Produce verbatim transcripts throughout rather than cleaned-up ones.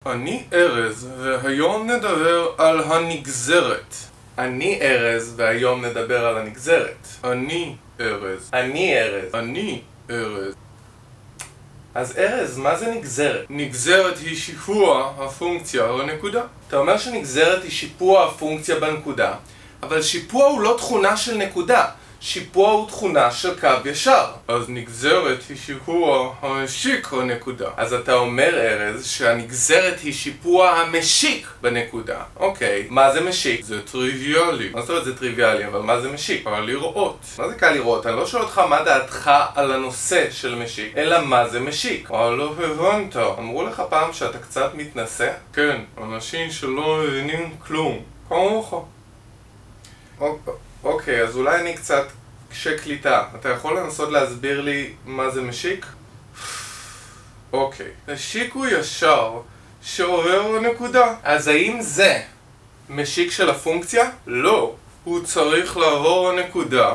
אני ארז, והיום נדבר על הנגזרת. אני ארז, והיום נדבר על הנגזרת. אני ארז. אני ארז. אני ארז. אז ארז, מה זה נגזרת? נגזרת היא שיפוע הפונקציה לנקודה. אתה אומר שנגזרת היא שיפוע הפונקציה בנקודה, אבל שיפוע הוא לא תכונה של נקודה. שיפוע הוא תכונה של קו ישר. אז נגזרת היא שיפוע המשיק לנקודה. אז אתה אומר, ארז, שהנגזרת היא שיפוע המשיק בנקודה. אוקיי, מה זה משיק? זה טריוויאלי. מה זאת אומרת זה טריוויאלי, אבל מה זה משיק? קל לראות. מה זה קל לראות? אני לא שואל אותך מה דעתך על הנושא של משיק, אלא מה זה משיק. אה, לא הבנת. אמרו לך פעם שאתה קצת מתנשא? כן, אנשים שלא מבינים כלום. כמוך. אוקיי, אז אולי אני קצת קשה קליטה. אתה יכול לנסות להסביר לי מה זה משיק? אוקיי. משיק הוא ישר שעובר לנקודה. אז האם זה משיק של הפונקציה? לא. הוא צריך לעבור לנקודה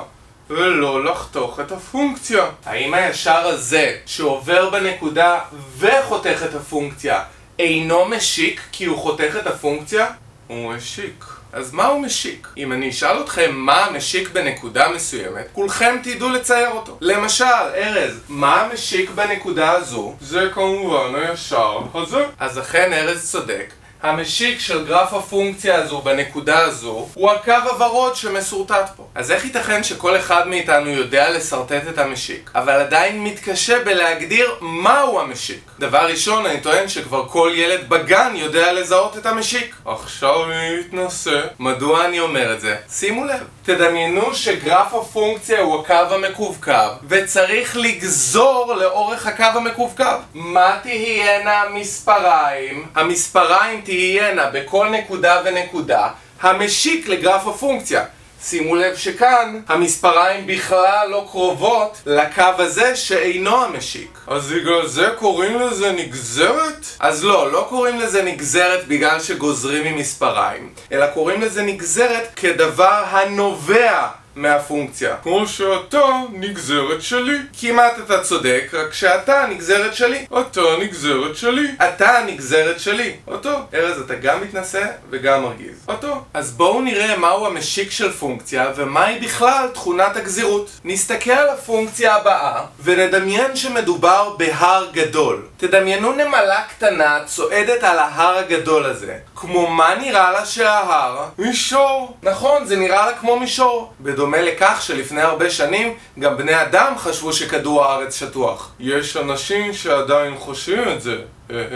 ולא לחתוך את הפונקציה. האם הישר הזה שעובר בנקודה וחותך את הפונקציה אינו משיק כי הוא חותך את הפונקציה? הוא משיק. אז מה הוא משיק? אם אני אשאל אתכם מה משיק בנקודה מסוימת, כולכם תדעו לצייר אותו. למשל, ארז, מה משיק בנקודה הזו? זה כמובן הישר הזה. אז אכן ארז צודק. המשיק של גרף הפונקציה הזו בנקודה הזו הוא הקו הוורוד שמסורטט פה. אז איך ייתכן שכל אחד מאיתנו יודע לסרטט את המשיק, אבל עדיין מתקשה בלהגדיר מהו המשיק? דבר ראשון, אני טוען שכבר כל ילד בגן יודע לזהות את המשיק. עכשיו אני מתנסה. מדוע אני אומר את זה? שימו לב. תדמיינו שגרף הפונקציה הוא הקו המקווקו, וצריך לגזור לאורך הקו המקווקו. מה תהיינה המספריים? המספריים תהיינה בכל נקודה ונקודה המשיק לגרף הפונקציה. שימו לב שכאן המספריים בכלל לא קרובות לקו הזה שאינו המשיק. אז בגלל זה קוראים לזה נגזרת? אז לא, לא קוראים לזה נגזרת בגלל שגוזרים ממספריים, אלא קוראים לזה נגזרת כדבר הנובע מהפונקציה. כמו שאתה נגזרת שלי. כמעט אתה צודק, רק שאתה נגזרת שלי. אתה נגזרת שלי. אתה נגזרת שלי. אותו. ארז, אתה גם מתנשא וגם מרגיז. אותו. אז בואו נראה מהו המשיק של פונקציה ומהי בכלל תכונת הגזירות. נסתכל על הפונקציה הבאה ונדמיין שמדובר בהר גדול. תדמיינו נמלה קטנה צועדת על ההר הגדול הזה. כמו מה נראה לה שההר? מישור. נכון, זה נראה לה כמו מישור. בדומה לכך שלפני הרבה שנים גם בני אדם חשבו שכדור הארץ שטוח. יש אנשים שעדיין חושבים את זה.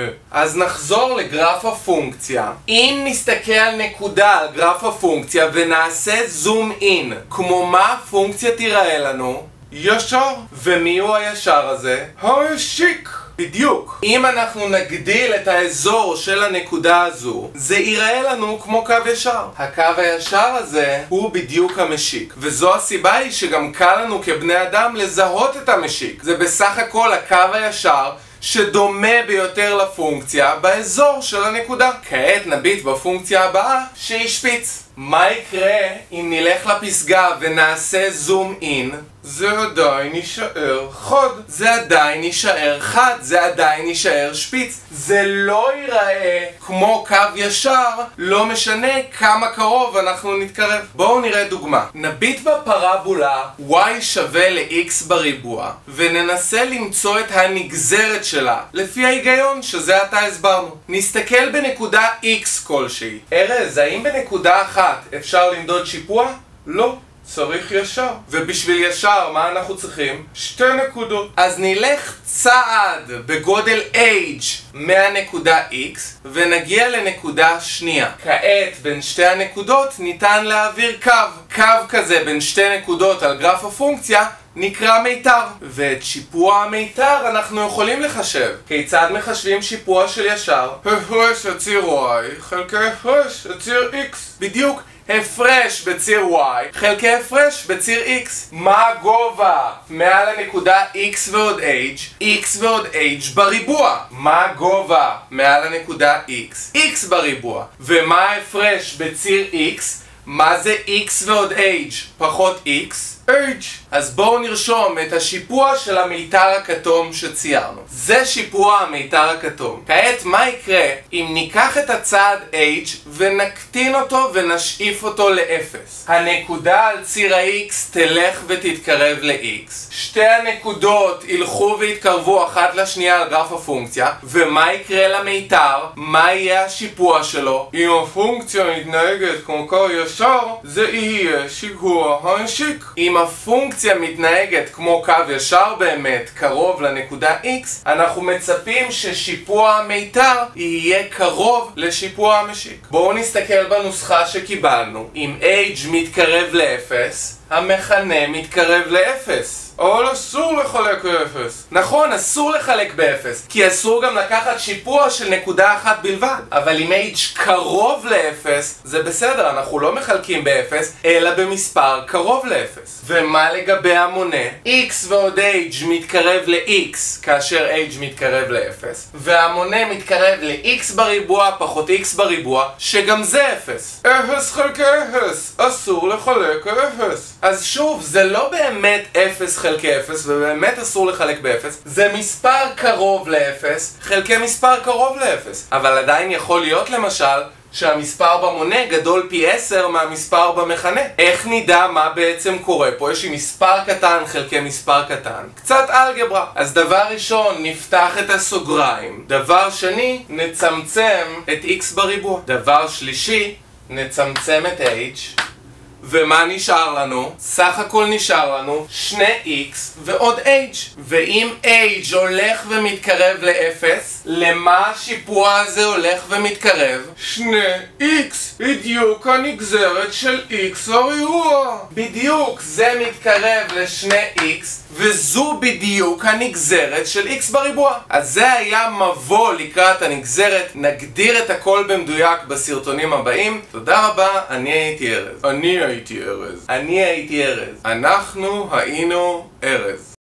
אז נחזור לגרף הפונקציה. אם נסתכל על נקודה על גרף הפונקציה ונעשה זום אין, כמו מה הפונקציה תיראה לנו? ישר. ומי הוא הישר הזה? המשיק. בדיוק. אם אנחנו נגדיל את האזור של הנקודה הזו, זה ייראה לנו כמו קו ישר. הקו הישר הזה הוא בדיוק המשיק, וזו הסיבה היא שגם קל לנו כבני אדם לזהות את המשיק. זה בסך הכל הקו הישר שדומה ביותר לפונקציה באזור של הנקודה. כעת נביט בפונקציה הבאה שהיא שפיץ. מה יקרה אם נלך לפסגה ונעשה זום אין? זה עדיין יישאר חד. זה עדיין יישאר חד, זה עדיין יישאר שפיץ. זה לא ייראה כמו קו ישר, לא משנה כמה קרוב אנחנו נתקרב. בואו נראה דוגמה. נביט בפרבולה y שווה ל-x בריבוע וננסה למצוא את הנגזרת שלה לפי ההיגיון שזה עתה הסברנו. נסתכל בנקודה x כלשהי. ארז, האם בנקודה אחת אפשר למדוד שיפוע? לא. צריך ישר. ובשביל ישר מה אנחנו צריכים? שתי נקודות. אז נלך צעד בגודל h מהנקודה x ונגיע לנקודה שנייה. כעת בין שתי הנקודות ניתן להעביר קו. קו כזה בין שתי נקודות על גרף הפונקציה נקרא מיתר. ואת שיפוע המיתר אנחנו יכולים לחשב. כיצד מחשבים שיפוע של ישר? הפרש בציר y חלקי הפרש בציר x. בדיוק. הפרש בציר y חלקי הפרש בציר x. מה הגובה מעל הנקודה x ועוד h? x ועוד h בריבוע. מה הגובה מעל הנקודה x? x בריבוע. ומה ההפרש בציר x? מה זה x ועוד h פחות x? h. אז בואו נרשום את השיפוע של המיתר הכתום שציירנו. זה שיפוע המיתר הכתום. כעת מה יקרה אם ניקח את הצעד h ונקטין אותו ונשאיף אותו ל-אפס? הנקודה על ציר ה-x תלך ותתקרב ל-x. שתי הנקודות ילכו והתקרבו אחת לשנייה על גרף הפונקציה, ומה יקרה למיתר? מה יהיה השיפוע שלו? אם הפונקציה מתנהגת כמו קו ישר, זה יהיה שיפוע המשיק. אם הפונקציה מתנהגת כמו קו ישר באמת, קרוב לנקודה x, אנחנו מצפים ששיפוע המיתר יהיה קרוב לשיפוע המשיק. בואו נסתכל בנוסחה שקיבלנו. אם h מתקרב ל-אפס, המכנה מתקרב ל-אפס. אבל אסור לחלק ב-אפס. נכון, אסור לחלק ב-אפס, כי אסור גם לקחת שיפוע של נקודה אחת בלבד. אבל אם h קרוב ל-אפס, זה בסדר, אנחנו לא מחלקים ב-אפס, אלא במספר קרוב ל-אפס. ומה לגבי המונה? x ועוד h מתקרב ל-x, כאשר h מתקרב ל-אפס, והמונה מתקרב ל-x בריבוע פחות x בריבוע, שגם זה אפס. אפס חלקי אפס, אסור לחלק ב-אפס. אז שוב, זה לא באמת אפס חלקי אפס, ובאמת אסור לחלק ב-אפס, זה מספר קרוב ל-אפס חלקי מספר קרוב ל-אפס. אבל עדיין יכול להיות למשל שהמספר במונה גדול פי עשר מהמספר במכנה. איך נדע מה בעצם קורה פה? יש לי מספר קטן חלקי מספר קטן. קצת אלגברה. אז דבר ראשון, נפתח את הסוגריים. דבר שני, נצמצם את x בריבוע. דבר שלישי, נצמצם את h. ומה נשאר לנו? סך הכל נשאר לנו שני x ועוד h. ואם h הולך ומתקרב ל-אפס, למה השיפוע הזה הולך ומתקרב? שני x, בדיוק הנגזרת של x בריבוע. בדיוק, זה מתקרב לשני x, וזו בדיוק הנגזרת של x בריבוע. אז זה היה מבוא לקראת הנגזרת. נגדיר את הכל במדויק בסרטונים הבאים. תודה רבה, אני הייתי ארז. אני הייתי ארז. אני הייתי ארז. אנחנו היינו ארז.